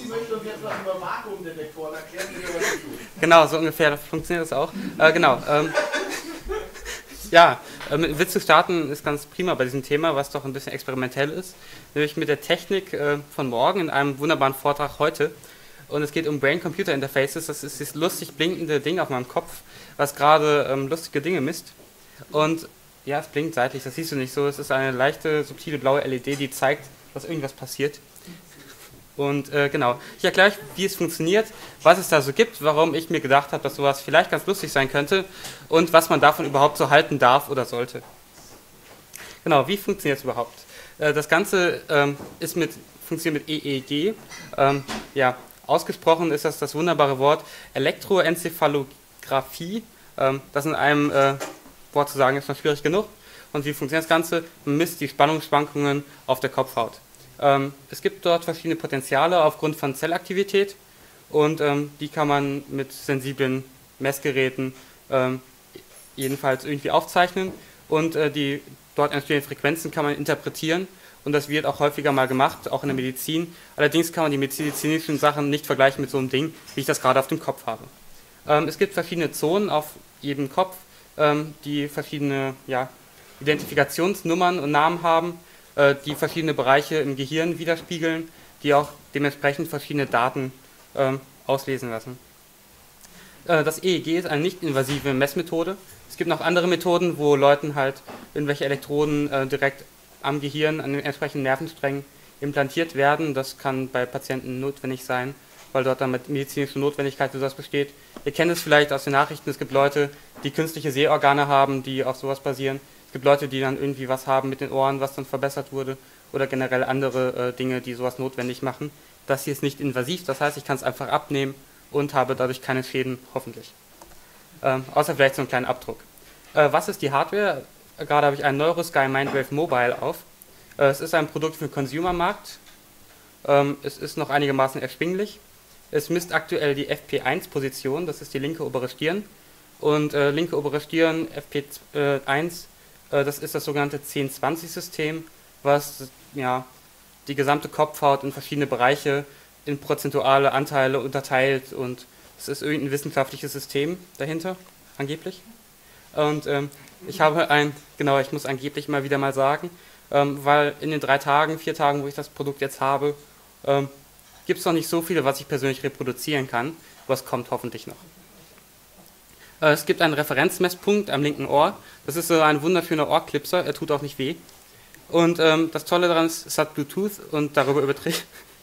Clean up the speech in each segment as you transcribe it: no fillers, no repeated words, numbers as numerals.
möchte uns jetzt was über Vakuumdetektoren erklären, wie wir das tun. Genau, so ungefähr funktioniert das auch. Genau. Ja, mit Witz zu starten ist ganz prima bei diesem Thema, was doch ein bisschen experimentell ist. Nämlich mit der Technik von morgen in einem wunderbaren Vortrag heute. Und es geht um Brain-Computer-Interfaces. Das ist dieses lustig blinkende Ding auf meinem Kopf, was gerade lustige Dinge misst. Und ja, es blinkt seitlich, das siehst du nicht so. Es ist eine leichte, subtile blaue LED, die zeigt, dass irgendwas passiert. Und genau, ich erkläre euch, wie es funktioniert, was es da so gibt, warum ich mir gedacht habe, dass sowas vielleicht ganz lustig sein könnte und was man davon überhaupt so halten darf oder sollte. Genau, wie funktioniert es überhaupt? Das Ganze funktioniert mit EEG. Ja, ausgesprochen ist das wunderbare Wort Elektroenzephalographie. Das in einem Wort zu sagen ist noch schwierig genug. Und wie funktioniert das Ganze? Man misst die Spannungsschwankungen auf der Kopfhaut. Es gibt dort verschiedene Potenziale aufgrund von Zellaktivität und die kann man mit sensiblen Messgeräten jedenfalls irgendwie aufzeichnen und die dort entstehenden Frequenzen kann man interpretieren und das wird auch häufiger mal gemacht, auch in der Medizin. Allerdings kann man die medizinischen Sachen nicht vergleichen mit so einem Ding, wie ich das gerade auf dem Kopf habe. Es gibt verschiedene Zonen auf jedem Kopf, die verschiedene Identifikationsnummern und Namen haben, die verschiedene Bereiche im Gehirn widerspiegeln, die auch dementsprechend verschiedene Daten auslesen lassen. Das EEG ist eine nicht-invasive Messmethode. Es gibt noch andere Methoden, wo Leuten halt irgendwelche Elektroden direkt am Gehirn, an den entsprechenden Nervensträngen implantiert werden. Das kann bei Patienten notwendig sein, weil dort dann medizinische Notwendigkeit für das besteht. Ihr kennt es vielleicht aus den Nachrichten, es gibt Leute, die künstliche Sehorgane haben, die auf sowas basieren. Es gibt Leute, die dann irgendwie was haben mit den Ohren, was dann verbessert wurde oder generell andere Dinge, die sowas notwendig machen. Das hier ist nicht invasiv, das heißt, ich kann es einfach abnehmen und habe dadurch keine Schäden, hoffentlich. Außer vielleicht so einen kleinen Abdruck. Was ist die Hardware? Gerade habe ich einen NeuroSky Mindwave Mobile auf. Es ist ein Produkt für den Consumermarkt. Es ist noch einigermaßen erschwinglich. Es misst aktuell die FP1-Position, das ist die linke obere Stirn. Und linke obere Stirn, FP1, das ist das sogenannte 10-20-System, was ja, die gesamte Kopfhaut in verschiedene Bereiche in prozentuale Anteile unterteilt und es ist irgendein wissenschaftliches System dahinter, angeblich. Und ich muss angeblich mal wieder mal sagen, weil in den 4 Tagen, wo ich das Produkt jetzt habe, gibt es noch nicht so viele, was ich persönlich reproduzieren kann, was kommt hoffentlich noch. Es gibt einen Referenzmesspunkt am linken Ohr. Das ist so ein wunderschöner Ohrclipser, er tut auch nicht weh. Und das Tolle daran ist, es hat Bluetooth und darüber überträgt.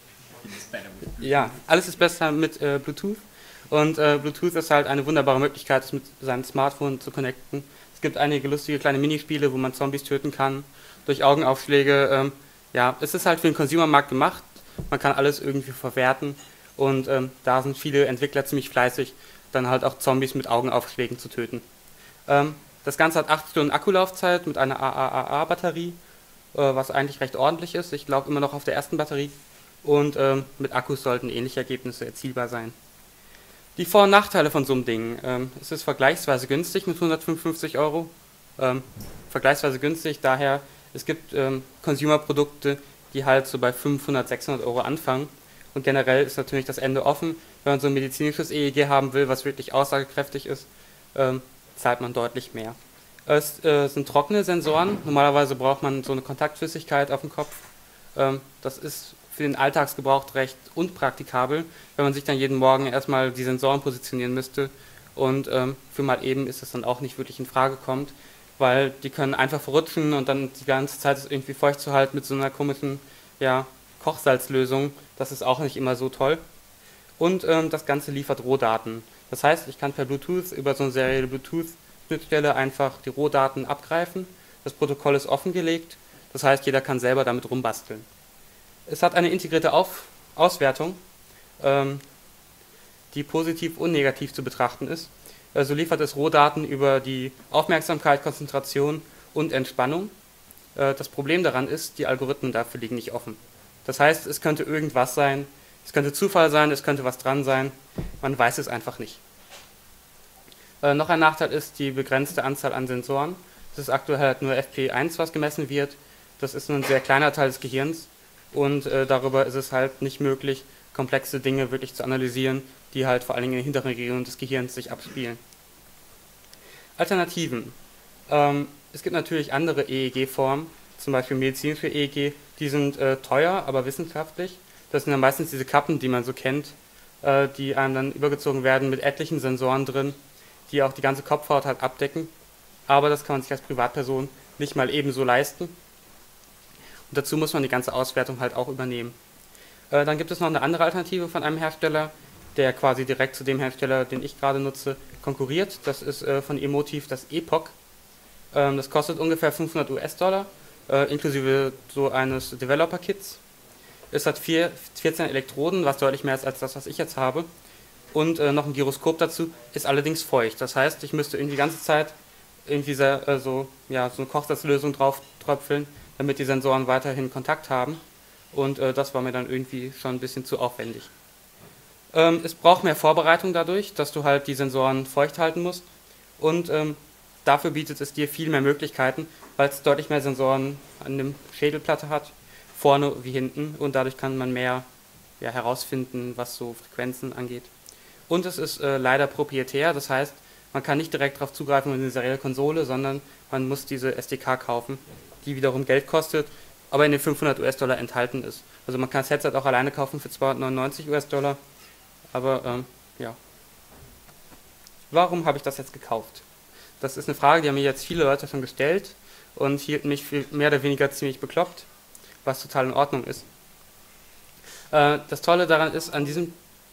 Ja, alles ist besser mit Bluetooth. Und Bluetooth ist halt eine wunderbare Möglichkeit, es mit seinem Smartphone zu connecten. Es gibt einige lustige kleine Minispiele, wo man Zombies töten kann, durch Augenaufschläge. Ja, es ist halt für den Consumermarkt gemacht. Man kann alles irgendwie verwerten. Und da sind viele Entwickler ziemlich fleißig, dann halt auch Zombies mit Augenaufschlägen zu töten. Das Ganze hat 8 Stunden Akkulaufzeit mit einer AAA-Batterie, was eigentlich recht ordentlich ist. Ich glaube immer noch auf der ersten Batterie. Und mit Akkus sollten ähnliche Ergebnisse erzielbar sein. Die Vor- und Nachteile von so einem Ding. Es ist vergleichsweise günstig mit 155 Euro. Vergleichsweise günstig, daher es gibt Consumer-Produkte, die halt so bei 500, 600 Euro anfangen. Und generell ist natürlich das Ende offen. Wenn man so ein medizinisches EEG haben will, was wirklich aussagekräftig ist, zahlt man deutlich mehr. Es sind trockene Sensoren. Normalerweise braucht man so eine Kontaktflüssigkeit auf dem Kopf. Das ist für den Alltagsgebrauch recht unpraktikabel, wenn man sich dann jeden Morgen erstmal die Sensoren positionieren müsste. Und für mal eben ist das dann auch nicht wirklich in Frage kommt, weil die können einfach verrutschen und dann die ganze Zeit es irgendwie feucht zu halten mit so einer komischen Kochsalzlösung. Das ist auch nicht immer so toll. Und das Ganze liefert Rohdaten. Das heißt, ich kann per Bluetooth über so eine serielle Bluetooth-Schnittstelle einfach die Rohdaten abgreifen. Das Protokoll ist offengelegt. Das heißt, jeder kann selber damit rumbasteln. Es hat eine integrierte Auswertung, die positiv und negativ zu betrachten ist. So liefert es Rohdaten über die Aufmerksamkeit, Konzentration und Entspannung. Das Problem daran ist, die Algorithmen dafür liegen nicht offen. Das heißt, es könnte irgendwas sein, es könnte Zufall sein, es könnte was dran sein, man weiß es einfach nicht. Noch ein Nachteil ist die begrenzte Anzahl an Sensoren. Es ist aktuell halt nur FP1, was gemessen wird. Das ist nur ein sehr kleiner Teil des Gehirns. und darüber ist es halt nicht möglich, komplexe Dinge wirklich zu analysieren, die halt vor allen Dingen in den hinteren Regionen des Gehirns sich abspielen. Alternativen. Es gibt natürlich andere EEG-Formen, zum Beispiel medizinische EEG, die sind teuer, aber wissenschaftlich. Das sind dann meistens diese Kappen, die man so kennt, die einem dann übergezogen werden mit etlichen Sensoren drin, die auch die ganze Kopfhaut halt abdecken. Aber das kann man sich als Privatperson nicht mal ebenso leisten. Und dazu muss man die ganze Auswertung halt auch übernehmen. Dann gibt es noch eine andere Alternative von einem Hersteller, der quasi direkt zu dem Hersteller, den ich gerade nutze, konkurriert. Das ist von Emotiv das Epoch. Das kostet ungefähr 500 US-Dollar, inklusive so eines Developer-Kits. Es hat 14 Elektroden, was deutlich mehr ist als das, was ich jetzt habe. Und noch ein Gyroskop dazu, ist allerdings feucht. Das heißt, ich müsste irgendwie die ganze Zeit irgendwie so eine Kochsalzlösung drauf tröpfeln, damit die Sensoren weiterhin Kontakt haben. Und das war mir dann irgendwie schon ein bisschen zu aufwendig. Es braucht mehr Vorbereitung dadurch, dass du halt die Sensoren feucht halten musst. Und dafür bietet es dir viel mehr Möglichkeiten, weil es deutlich mehr Sensoren an der Schädelplatte hat, vorne wie hinten. Und dadurch kann man mehr herausfinden, was so Frequenzen angeht. Und es ist leider proprietär, das heißt, man kann nicht direkt darauf zugreifen in eine serielle Konsole, sondern man muss diese SDK kaufen, die wiederum Geld kostet, aber in den 500 US-Dollar enthalten ist. Also man kann das Headset auch alleine kaufen für 299 US-Dollar, aber ja. Warum habe ich das jetzt gekauft? Das ist eine Frage, die haben mir jetzt viele Leute schon gestellt und hielten mich für mehr oder weniger ziemlich bekloppt, was total in Ordnung ist. Das Tolle daran ist, an diesem...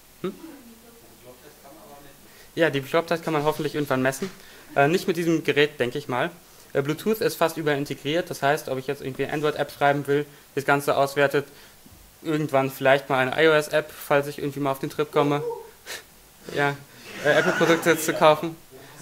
Ja, die Beklopptheit kann man hoffentlich irgendwann messen. Nicht mit diesem Gerät, denke ich mal. Bluetooth ist fast überall integriert, das heißt, ob ich jetzt irgendwie eine Android-App schreiben will, das Ganze auswertet, irgendwann vielleicht mal eine iOS-App, falls ich irgendwie mal auf den Trip komme, ja, Apple-Produkte zu kaufen.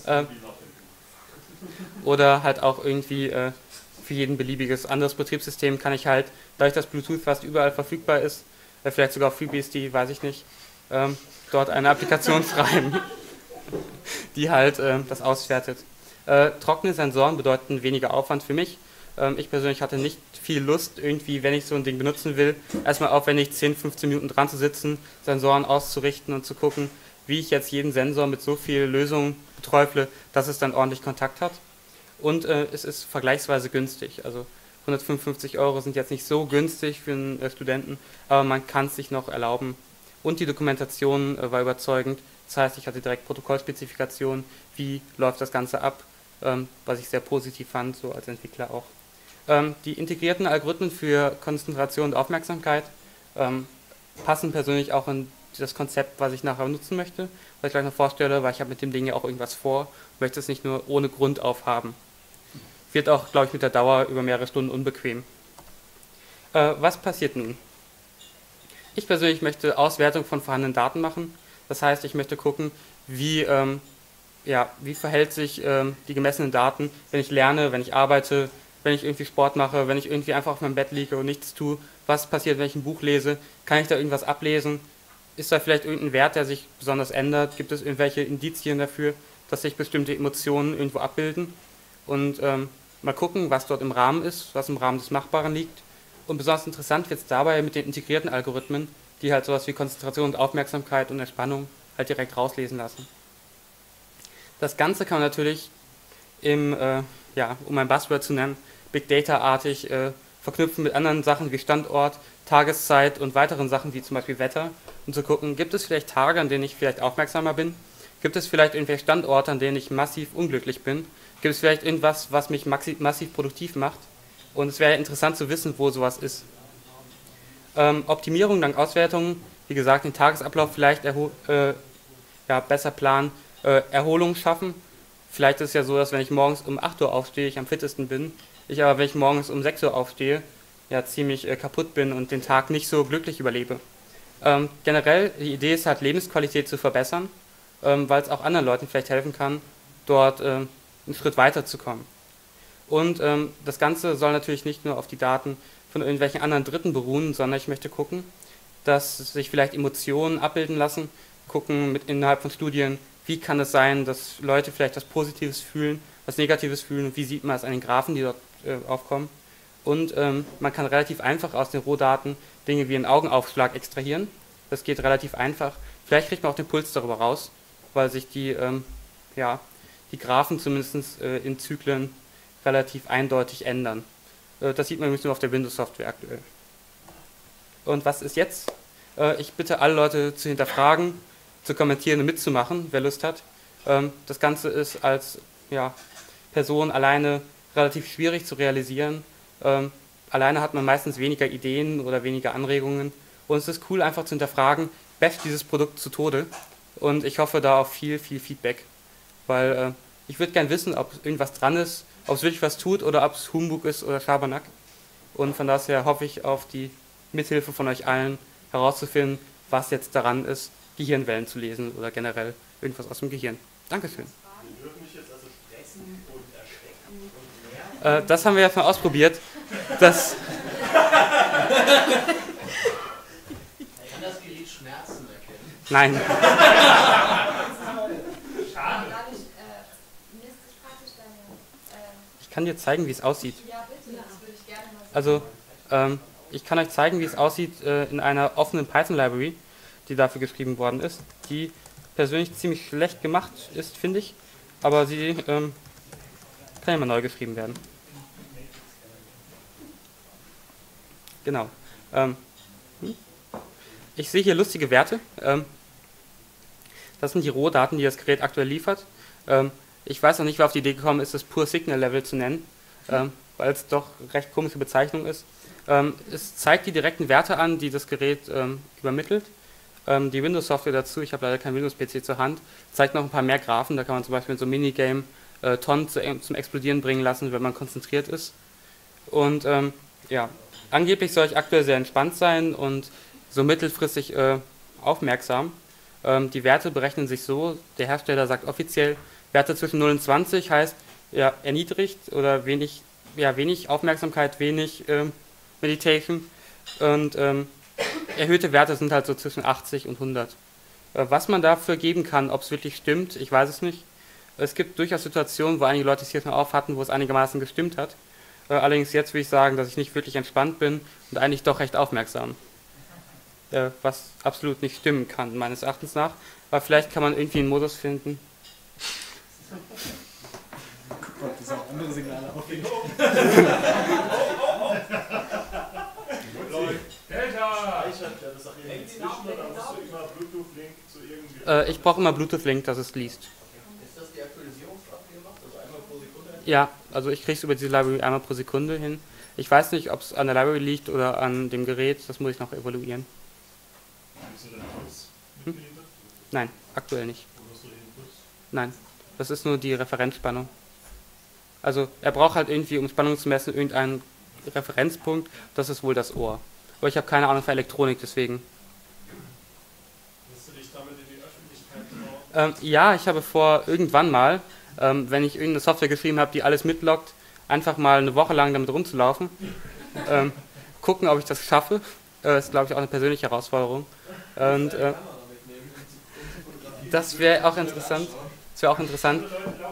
Oder halt auch irgendwie für jeden beliebiges anderes Betriebssystem kann ich halt, dadurch dass Bluetooth fast überall verfügbar ist, vielleicht sogar auf FreeBSD, weiß ich nicht, dort eine Applikation schreiben, die halt das auswertet. Trockene Sensoren bedeuten weniger Aufwand für mich. Ich persönlich hatte nicht viel Lust, irgendwie, wenn ich so ein Ding benutzen will, erstmal aufwendig 10, 15 Minuten dran zu sitzen, Sensoren auszurichten und zu gucken, wie ich jetzt jeden Sensor mit so viel Lösung beträufle, dass es dann ordentlich Kontakt hat. Und es ist vergleichsweise günstig. Also 155 € sind jetzt nicht so günstig für einen Studenten, aber man kann es sich noch erlauben. Und die Dokumentation war überzeugend. Das heißt, ich hatte direkt Protokollspezifikationen, wie läuft das Ganze ab, was ich sehr positiv fand, so als Entwickler auch. Die integrierten Algorithmen für Konzentration und Aufmerksamkeit passen persönlich auch in das Konzept, was ich nachher nutzen möchte, was ich gleich noch vorstelle, weil ich habe mit dem Ding ja auch irgendwas vor, möchte es nicht nur ohne Grund aufhaben. Wird auch, glaube ich, mit der Dauer über mehrere Stunden unbequem. Was passiert nun? Ich persönlich möchte Auswertung von vorhandenen Daten machen. Das heißt, ich möchte gucken, wie verhält sich die gemessenen Daten, wenn ich lerne, wenn ich arbeite, wenn ich irgendwie Sport mache, wenn ich irgendwie einfach auf meinem Bett liege und nichts tue. Was passiert, wenn ich ein Buch lese? Kann ich da irgendwas ablesen? Ist da vielleicht irgendein Wert, der sich besonders ändert? Gibt es irgendwelche Indizien dafür, dass sich bestimmte Emotionen irgendwo abbilden? Und mal gucken, was dort im Rahmen ist, was im Rahmen des Machbaren liegt. Und besonders interessant wird es dabei mit den integrierten Algorithmen, die halt sowas wie Konzentration und Aufmerksamkeit und Entspannung halt direkt rauslesen lassen. Das Ganze kann man natürlich um ein Buzzword zu nennen, Big Data-artig verknüpfen mit anderen Sachen wie Standort, Tageszeit und weiteren Sachen wie zum Beispiel Wetter, um zu gucken, gibt es vielleicht Tage, an denen ich vielleicht aufmerksamer bin? Gibt es vielleicht irgendwelche Standorte, an denen ich massiv unglücklich bin? Gibt es vielleicht irgendwas, was mich massiv produktiv macht? Und es wäre interessant zu wissen, wo sowas ist. Optimierung dank Auswertungen, wie gesagt, den Tagesablauf vielleicht besser planen, Erholung schaffen. Vielleicht ist es ja so, dass wenn ich morgens um 8 Uhr aufstehe, ich am fittesten bin. Ich aber, wenn ich morgens um 6 Uhr aufstehe, ja ziemlich kaputt bin und den Tag nicht so glücklich überlebe. Generell, die Idee ist halt, Lebensqualität zu verbessern, weil es auch anderen Leuten vielleicht helfen kann, dort einen Schritt weiter zu kommen. Und das Ganze soll natürlich nicht nur auf die Daten von irgendwelchen anderen Dritten beruhen, sondern ich möchte gucken, dass sich vielleicht Emotionen abbilden lassen, gucken innerhalb von Studien, wie kann es sein, dass Leute vielleicht was Positives fühlen, was Negatives fühlen und wie sieht man es an den Graphen, die dort aufkommen. und man kann relativ einfach aus den Rohdaten Dinge wie einen Augenaufschlag extrahieren. Das geht relativ einfach. Vielleicht kriegt man auch den Puls darüber raus, weil sich die Graphen zumindest in Zyklen relativ eindeutig ändern. Das sieht man übrigens nur auf der Windows-Software aktuell. Und was ist jetzt? Ich bitte alle Leute zu hinterfragen, zu kommentieren und mitzumachen, wer Lust hat. Das Ganze ist als Person alleine relativ schwierig zu realisieren. Alleine hat man meistens weniger Ideen oder weniger Anregungen. Und es ist cool, einfach zu hinterfragen, basht dieses Produkt zu Tode. Und ich hoffe da auf viel Feedback. Weil ich würde gern wissen, ob irgendwas dran ist, ob es wirklich was tut oder ob es Humbug ist oder Schabernack. Und von daher hoffe ich auf die Mithilfe von euch allen herauszufinden, was jetzt daran ist, Gehirnwellen zu lesen oder generell irgendwas aus dem Gehirn. Dankeschön. Wir dürfen mich jetzt also stressen und erschrecken und mehr. Das haben wir jetzt mal ausprobiert. Das Kann das Gerät Schmerzen erkennen? Nein. Schade. Ich kann dir zeigen, wie es aussieht. Ja, bitte, das würde ich gerne mal sehen. Also, ich kann euch zeigen, wie es aussieht in einer offenen Python-Library, die dafür geschrieben worden ist, die persönlich ziemlich schlecht gemacht ist, finde ich, aber sie kann ja mal neu geschrieben werden. Genau. Ich sehe hier lustige Werte. Das sind die Rohdaten, die das Gerät aktuell liefert. Ich weiß noch nicht, wer auf die Idee gekommen ist, das Pure Signal Level zu nennen, weil es doch recht komische Bezeichnung ist. Es zeigt die direkten Werte an, die das Gerät übermittelt. Die Windows-Software dazu, ich habe leider kein Windows-PC zur Hand, zeigt noch ein paar mehr Graphen. Da kann man zum Beispiel in so einem Minigame Tonnen zum Explodieren bringen lassen, wenn man konzentriert ist. Und angeblich soll ich aktuell sehr entspannt sein und so mittelfristig aufmerksam. Die Werte berechnen sich so, der Hersteller sagt offiziell, Werte zwischen 0 und 20 heißt erniedrigt oder wenig Aufmerksamkeit, wenig Meditation und erhöhte Werte sind halt so zwischen 80 und 100. Was man dafür geben kann, ob es wirklich stimmt, ich weiß es nicht. Es gibt durchaus Situationen, wo einige Leute es hier schon auf hatten, wo es einigermaßen gestimmt hat. Allerdings jetzt will ich sagen, dass ich nicht wirklich entspannt bin und eigentlich doch recht aufmerksam. Was absolut nicht stimmen kann, meines Erachtens nach. Aber vielleicht kann man irgendwie einen Modus finden. Guck mal, das sind auch andere Signale aufgehen. Delta! Speichert der das auch irgendwie zwischen oder musst du immer Bluetooth-Link zu irgendwie... Ich brauche immer Bluetooth-Link, dass es liest. Ist das die Aktualisierungsrate, die ihr macht? Also einmal pro Sekunde? Ja, also ich kriege es über diese Library einmal pro Sekunde hin. Ich weiß nicht, ob es an der Library liegt oder an dem Gerät, das muss ich noch evaluieren. Nein, aktuell nicht. Nein, das ist nur die Referenzspannung. Also er braucht halt irgendwie, um Spannung zu messen, irgendeinen Referenzpunkt, das ist wohl das Ohr. Aber ich habe keine Ahnung von Elektronik, deswegen. Willst du dich damit in die Öffentlichkeit trauen? Ja, ich habe vor, irgendwann mal, wenn ich irgendeine Software geschrieben habe, die alles mitloggt, einfach mal eine Woche lang damit rumzulaufen. Gucken, ob ich das schaffe. Ist, glaube ich, auch eine persönliche Herausforderung. Und das wäre auch interessant. Das wäre auch interessant.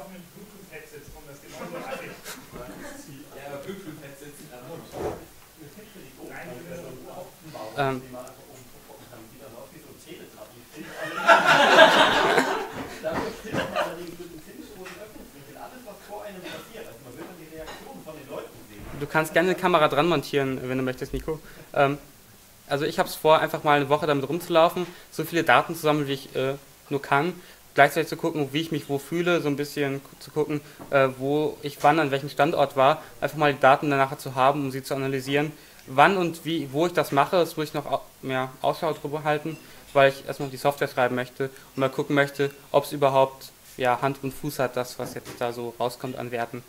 Du kannst gerne eine Kamera dran montieren, wenn du möchtest, Nico. Also ich habe es vor, einfach mal eine Woche damit rumzulaufen, so viele Daten zu sammeln, wie ich nur kann. Gleichzeitig zu gucken, wie ich mich wo fühle, so ein bisschen zu gucken, wo ich wann an welchem Standort war. Einfach mal die Daten danach zu haben, um sie zu analysieren. Wann und wie, wo ich das mache, das muss ich noch mehr Ausschau drüber halten, weil ich erstmal die Software schreiben möchte und mal gucken möchte, ob es überhaupt Hand und Fuß hat, das, was jetzt da so rauskommt an Werten.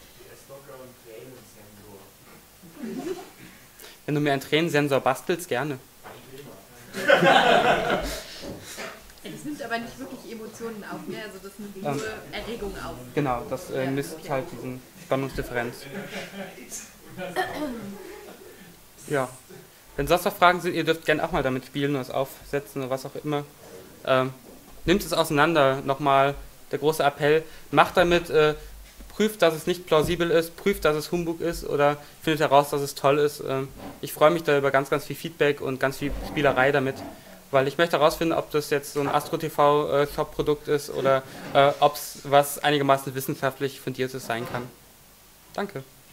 Wenn du mir einen Tränensensor bastelst, gerne. Das nimmt aber nicht wirklich Emotionen auf, ne? Also das nimmt nur Erregung auf. Genau, das misst halt diesen Spannungsdifferenz. Ja. Wenn sonst noch Fragen sind, ihr dürft gerne auch mal damit spielen oder es aufsetzen oder was auch immer. Nimmt es auseinander, nochmal der große Appell, macht damit prüft, dass es nicht plausibel ist, prüft, dass es Humbug ist oder findet heraus, dass es toll ist. Ich freue mich da über ganz, ganz viel Feedback und ganz viel Spielerei damit, weil ich möchte herausfinden, ob das jetzt so ein Astro-TV-Shop-Produkt ist oder ob es was einigermaßen wissenschaftlich fundiertes sein kann. Danke.